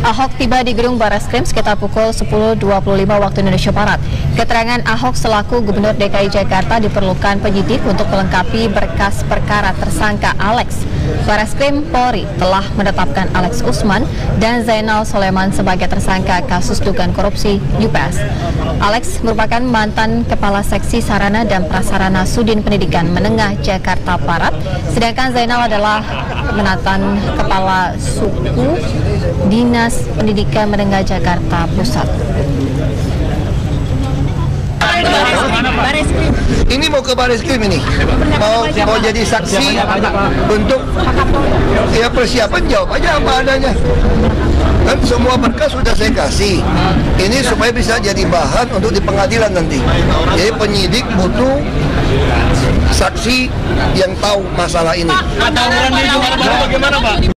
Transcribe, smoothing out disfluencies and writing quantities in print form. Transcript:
Ahok tiba di gedung Barreskrim sekitar pukul 10.25 waktu Indonesia Barat. Keterangan Ahok selaku Gubernur DKI Jakarta diperlukan penyidik untuk melengkapi berkas perkara tersangka Alex. Barreskrim Polri telah menetapkan Alex Usman dan Zainal Soleman sebagai tersangka kasus dugaan korupsi UPS. Alex merupakan mantan Kepala Seksi Sarana dan Prasarana Sudin Pendidikan Menengah Jakarta Barat, sedangkan Zainal adalah mantan Kepala Suku Dinas Pendidikan Menengah Jakarta Pusat. Ini mau ke Barreskrim ini, mau jadi saksi untuk ya persiapan, jawab aja apa adanya. Kan semua berkas sudah saya kasih. Ini supaya bisa jadi bahan untuk di pengadilan nanti. Jadi penyidik butuh saksi yang tahu masalah ini. Bagaimana, Pak?